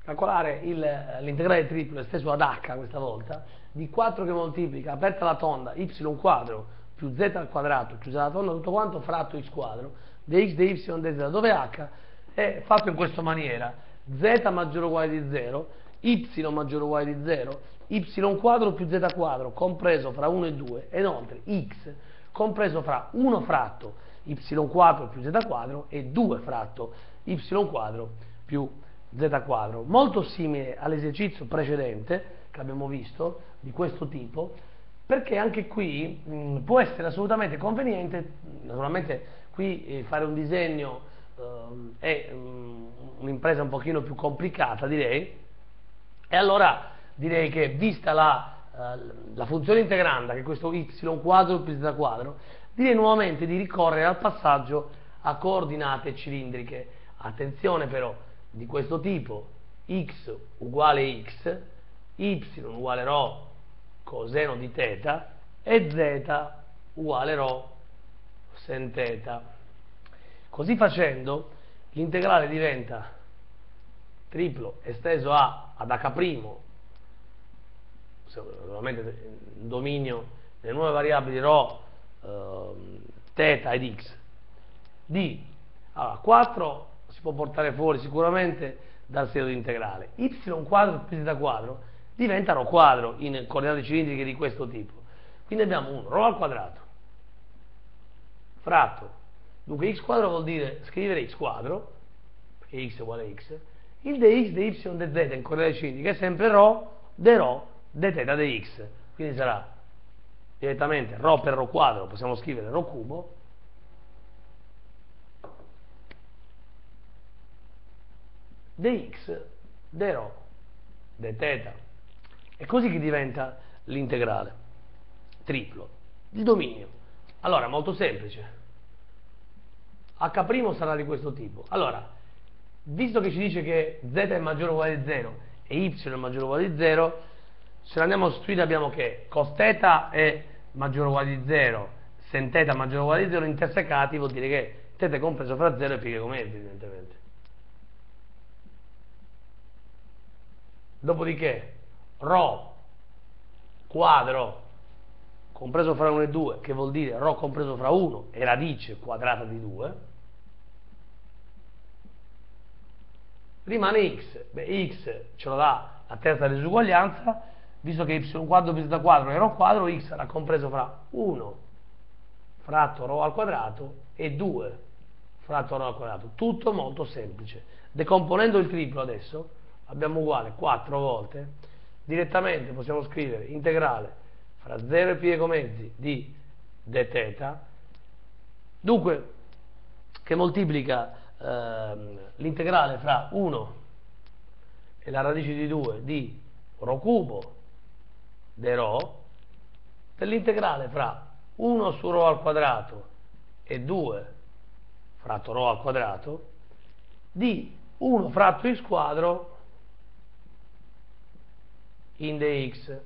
calcolare l'integrale triplo esteso ad h questa volta, di 4 che moltiplica, aperta la tonda, y quadro più z al quadrato più z alla tonda, tutto quanto fratto x quadro, dx, dy, dz, dove h è fatto in questa maniera: z maggiore o uguale di 0, y maggiore o uguale di 0, y quadro più z quadro compreso fra 1 e 2, e inoltre x compreso fra 1 fratto y quadro più z quadro e 2 fratto y quadro più z quadro. Molto simile all'esercizio precedente che abbiamo visto, di questo tipo, perché anche qui può essere assolutamente conveniente, naturalmente qui fare un disegno è un'impresa un pochino più complicata, direi, e allora direi che vista la funzione integranda, che è questo y quadro più z quadro, direi nuovamente di ricorrere al passaggio a coordinate cilindriche. Attenzione però, di questo tipo: x uguale x, y uguale ρ coseno di θ e z uguale ρ sen θ. Così facendo l'integrale diventa triplo esteso ad h', naturalmente il dominio delle nuove variabili ρ, θ ed x, di 4 si può portare fuori sicuramente dal serio di integrale, y quadro più z quadro diventa ρ quadro in coordinate cilindriche di questo tipo, quindi abbiamo un ρ al quadrato fratto, dunque x quadro vuol dire scrivere x quadro, perché x è uguale a x, il dx, dy, dz in coordinate cilindriche è sempre ρ dθ dx, quindi sarà direttamente ρ per ρ quadro, possiamo scrivere ρ cubo, dx dρ dθ. È così che diventa l'integrale triplo. Il dominio, allora, molto semplice: h' sarà di questo tipo. Allora, visto che ci dice che z è maggiore o uguale di 0 e y è maggiore o uguale di 0, se andiamo a sostituire abbiamo che cos θ è maggiore o uguale di 0, sen θ maggiore o uguale di 0 intersecati, vuol dire che θ è compreso fra 0 e pi greco mezzi, evidentemente. Dopodiché ρ quadro compreso fra 1 e 2, che vuol dire ρ compreso fra 1 e radice quadrata di 2, rimane x. Beh, x ce lo dà la terza disuguaglianza, visto che y quadro più z quadro è ρ quadro, x sarà compreso fra 1 fratto ρ al quadrato e 2 fratto ρ al quadrato. Tutto molto semplice. Decomponendo il triplo adesso abbiamo uguale 4 volte, direttamente possiamo scrivere integrale fra 0 e pi greco mezzi di dθ, dunque, che moltiplica l'integrale fra 1 e la radice di 2 di ρ cubo dρ, per l'integrale fra 1 su ρ al quadrato e 2 fratto ρ al quadrato di 1 fratto x quadro in dx.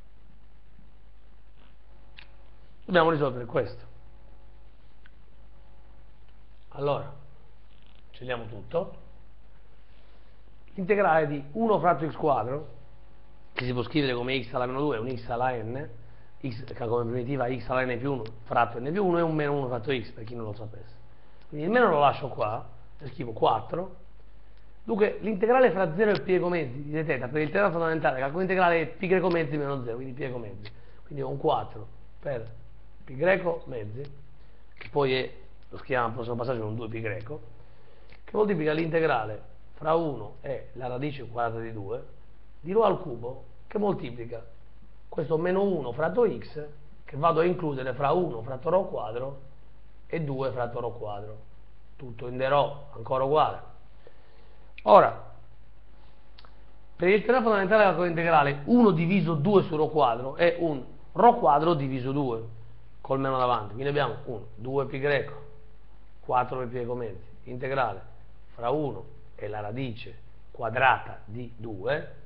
Dobbiamo risolvere questo. Allora, scegliamo tutto. L'integrale di 1 fratto x quadro, che si può scrivere come x alla meno 2 è un x alla n, x che ha come primitiva x alla n più 1 fratto n più 1 è un meno 1 fratto x, per chi non lo sapesse. Quindi il meno lo lascio qua, e scrivo 4. Dunque l'integrale fra 0 e pi greco mezzi di dθ per l'integrale fondamentale, calcolo integrale è pi greco mezzi meno 0, quindi pi greco mezzi, quindi ho un 4 per pi greco mezzi, che poi è, lo scriviamo al prossimo passaggio, un 2 pi greco, che moltiplica l'integrale fra 1 e la radice quadrata di 2 di ρ al cubo, che moltiplica questo meno 1 fratto x, che vado a includere fra 1 fratto ρ quadro e 2 fratto ρ quadro, tutto in dρ ancora uguale. Ora, per il teorema fondamentale della calcolo integrale, 1 diviso 2 su ρ quadro è un ρ quadro diviso 2, col meno davanti, quindi abbiamo 1, 2 pi greco, 4 per pi greco mezzi, integrale fra 1 e la radice quadrata di 2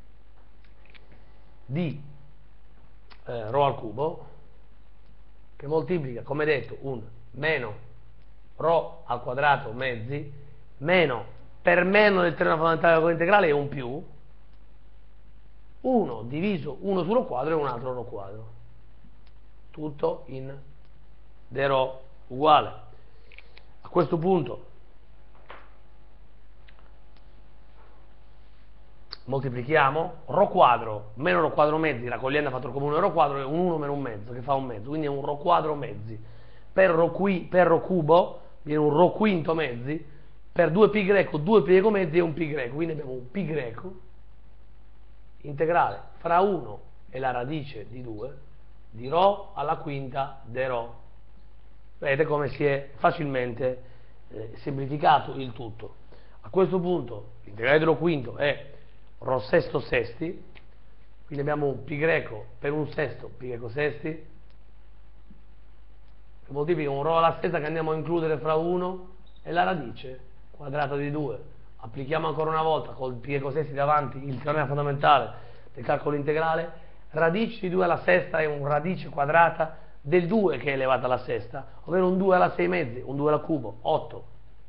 di ρ al cubo, che moltiplica, come detto, un meno ρ al quadrato mezzi meno per meno del teorema fondamentale della integrale è un più 1 diviso 1 su rho quadro e un altro rho quadro, tutto in de rho uguale. A questo punto moltiplichiamo rho quadro meno rho quadro mezzi, raccogliendo fattore comune rho quadro è un 1 meno un mezzo, che fa un mezzo, quindi è un rho quadro mezzi, per rho cubo viene un rho quinto mezzi, per 2π greco 2 pi greco mezzi è un pi greco, quindi abbiamo un pi greco integrale fra 1 e la radice di 2 di rho alla quinta de rho. Vedete come si è facilmente semplificato il tutto. A questo punto l'integrale di rho quinto è rho sesto sesti, quindi abbiamo un pi greco per un sesto pi greco sesti, che moltiplica un rho alla sesta che andiamo a includere fra 1 e la radice quadrata di 2. Applichiamo ancora una volta col pi greco sesti davanti il teorema fondamentale del calcolo integrale. Radice di 2 alla sesta è un radice quadrata del 2 che è elevata alla sesta, ovvero un 2 alla 6 mezzi, un 2 al cubo, 8,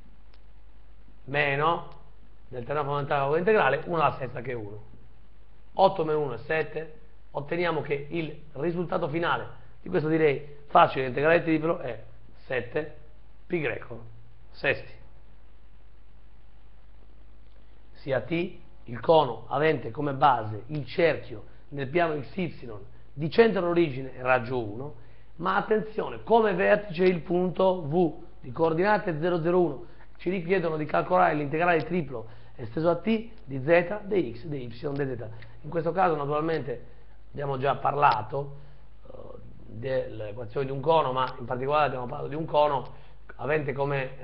meno del teorema fondamentale del calcolo integrale 1 alla sesta che è 1. 8 meno 1 è 7, otteniamo che il risultato finale di questo direi facile integrale triplo è 7 pi greco sesti. Sia T il cono avente come base il cerchio nel piano XY di centro d'origine raggio 1, ma attenzione, come vertice il punto V di coordinate 0,01 ci richiedono di calcolare l'integrale triplo esteso a T di z, di x, di y, di z. In questo caso naturalmente abbiamo già parlato dell'equazione di un cono, ma in particolare abbiamo parlato di un cono avente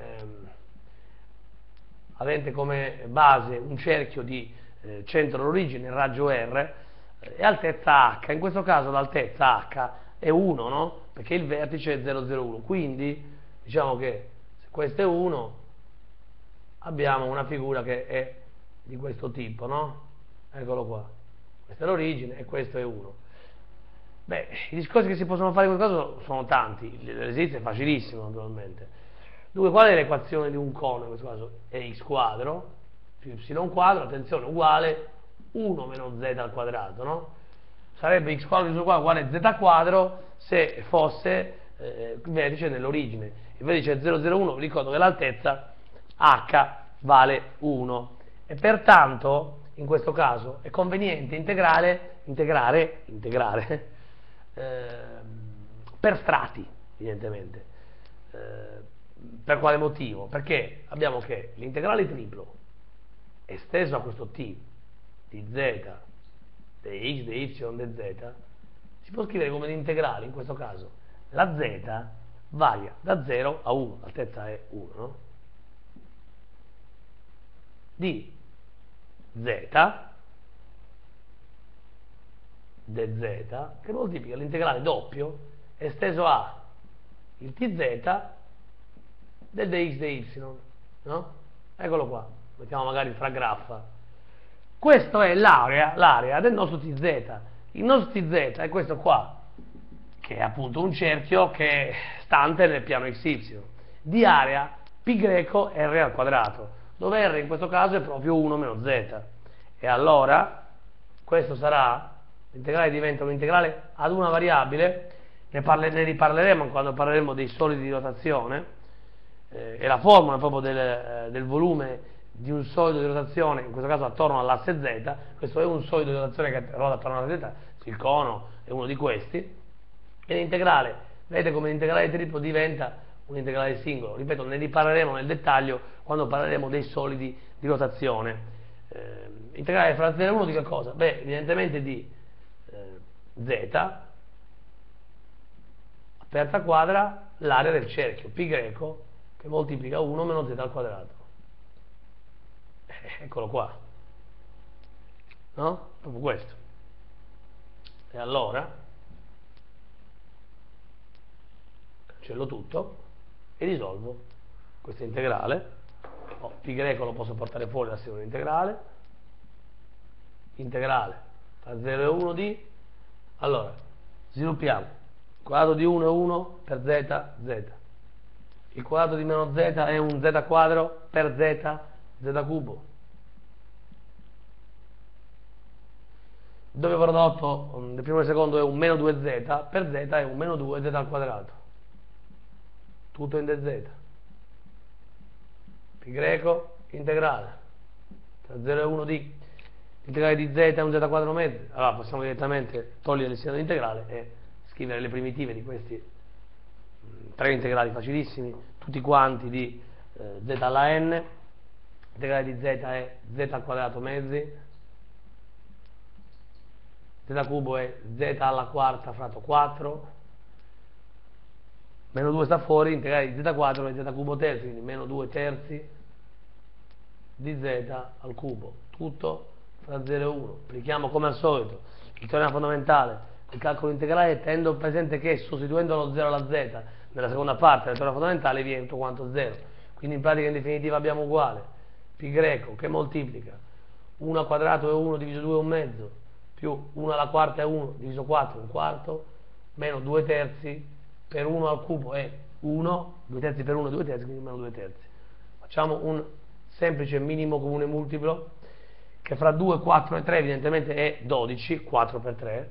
come base un cerchio di centro d'origine raggio R e altezza h. In questo caso l'altezza h è 1, no? Perché il vertice è 0,01, quindi diciamo che se questo è 1 abbiamo una figura che è di questo tipo, no? Eccolo qua, questa è l'origine e questo è 1. Beh, i discorsi che si possono fare in questo caso sono tanti, l'esercizio è facilissimo naturalmente. Dunque, qual è l'equazione di un cono in questo caso? È x quadro più y quadro, attenzione, uguale 1 meno z al quadrato, no? Sarebbe x quadro più y quadro uguale z quadro se fosse il vertice nell'origine. Il vertice è 0,01, vi ricordo che l'altezza h vale 1 e pertanto in questo caso è conveniente integrare per strati, evidentemente. Per quale motivo? Perché abbiamo che l'integrale triplo esteso a questo t di z, di x, di y, di z si può scrivere come integrale, in questo caso la z varia da 0 a 1, l'altezza è 1, no? Di z dz che moltiplica l'integrale doppio esteso a il tz del dx dy, no? Eccolo qua, mettiamo magari fra graffa. Questa è l'area del nostro tz. Il nostro tz è questo qua, che è appunto un cerchio che è stante nel piano xy, di area pi greco r al quadrato, dove r in questo caso è proprio 1 meno z. E allora questo sarà, l'integrale diventa un integrale ad una variabile, ne riparleremo quando parleremo dei solidi di rotazione, e la formula proprio del volume di un solido di rotazione, in questo caso attorno all'asse z. Questo è un solido di rotazione che ruota attorno all'asse z, il cono è uno di questi, e l'integrale, vedete come l'integrale triplo diventa un integrale singolo. Ripeto, ne riparleremo nel dettaglio quando parleremo dei solidi di rotazione. Integrale fra 0 e 1 di che cosa? Beh, evidentemente di z, aperta quadra, l'area del cerchio, pi greco, che moltiplica 1 meno z al quadrato. Eccolo qua, no? Proprio questo. E allora cancello tutto e risolvo questo integrale. Pi greco lo posso portare fuori da sé un integrale tra 0 e 1 di, allora sviluppiamo il quadrato di 1 è 1 per z, il quadrato di meno z è un z quadro per z, z cubo, dove prodotto del primo e del secondo è un meno 2z, per z è un meno 2z al quadrato, tutto in dz, pi greco integrale, tra 0 e 1 di l'integrale di z è un z quadro mezzo, allora possiamo direttamente togliere il segno dell'integrale e scrivere le primitive di questi tre integrali facilissimi, tutti quanti di z alla n, l'integrale di z è z al quadrato mezzi, z cubo è z alla quarta fratto 4, meno 2 sta fuori, integrale di z quadro è z cubo terzi, quindi meno 2 terzi di z al cubo, tutto fra 0 e 1. Applichiamo come al solito il teorema fondamentale del calcolo integrale, tenendo presente che sostituendo lo 0 alla z nella seconda parte del teorema fondamentale viene tutto quanto 0, quindi in pratica in definitiva abbiamo uguale pi greco che moltiplica 1 al quadrato è 1 diviso 2 è un mezzo, più 1 alla quarta è 1 diviso 4 è un quarto, meno 2 terzi per 1 al cubo è 1, 2 terzi per 1 è 2 terzi, quindi meno 2 terzi. Facciamo un semplice minimo comune multiplo che fra 2, 4 e 3 evidentemente è 12, 4 per 3,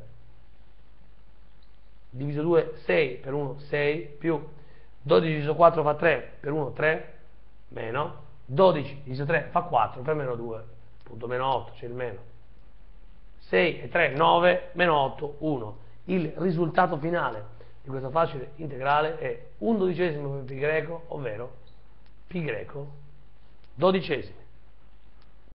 diviso 2 6 per 1 6, più 12 diviso 4 fa 3 per 1 3, meno 12 diviso 3 fa 4 per meno 2, appunto meno 8, c'è il meno, 6 e 3 9, meno 8 1. Il risultato finale di questa facile integrale è 1/12 per pi greco, ovvero pi greco 12.